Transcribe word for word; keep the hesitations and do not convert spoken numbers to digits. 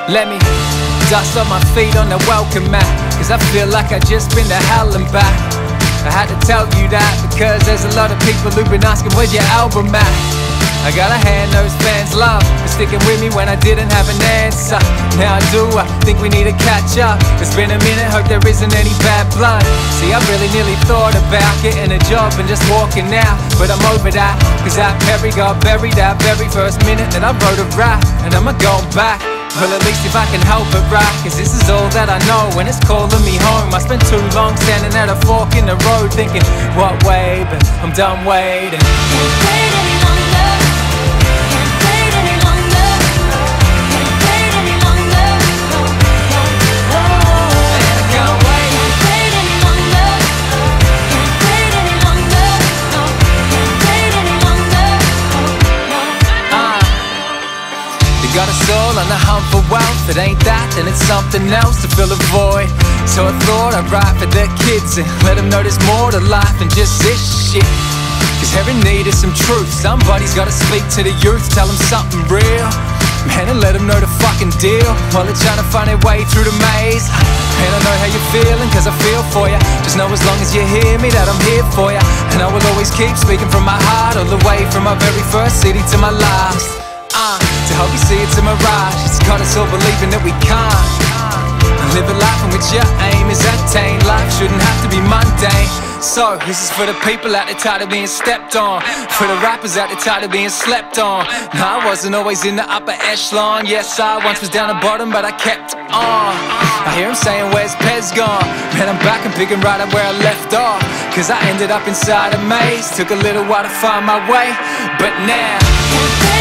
Let me dust off my feet on the welcome mat, cause I feel like I just been to hell and back. I had to tell you that because there's a lot of people who've been asking where's your album at. I gotta hand those fans love for sticking with me when I didn't have an answer. Now I do, I think we need to catch up. It's been a minute, hope there isn't any bad blood. See, I really nearly thought about getting a job and just walking out, but I'm over that, cause that Perry got buried that very first minute that I wrote a rap, and I'ma go back. Well, at least if I can help it right, cause this is all that I know when it's calling me home. I spent too long standing at a fork in the road thinking, what way, but I'm done waiting. Can't wait any longer. Can't wait any longer. Can't wait any longer. No, no, no. Man, I can't wait. Can't wait any longer. Can't wait any longer. No, can't wait any longer. No, no. Uh, they got us all on the hunt for wealth. It ain't that, then it's something else to fill a void. So I thought I'd write for the kids and let them know there's more to life than just this shit. Cause every need is some truth. Somebody's gotta speak to the youth, tell them something real, man, and let them know the fucking deal while they're trying to find their way through the maze. Man, I know how you're feeling, cause I feel for you. Just know as long as you hear me that I'm here for you. And I will always keep speaking from my heart, all the way from my very first city to my last. Uh, to help you see it's a mirage. It's got us all believing that we can't live a life in which your aim is attained. Life shouldn't have to be mundane. So this is for the people out there tired of being stepped on, for the rappers out there tired of being slept on. No, I wasn't always in the upper echelon. Yes, I once was down the bottom, but I kept on. I hear them saying, where's P E Z gone? Man, I'm back and picking right up where I left off, cause I ended up inside a maze. Took a little while to find my way, but now Can't wait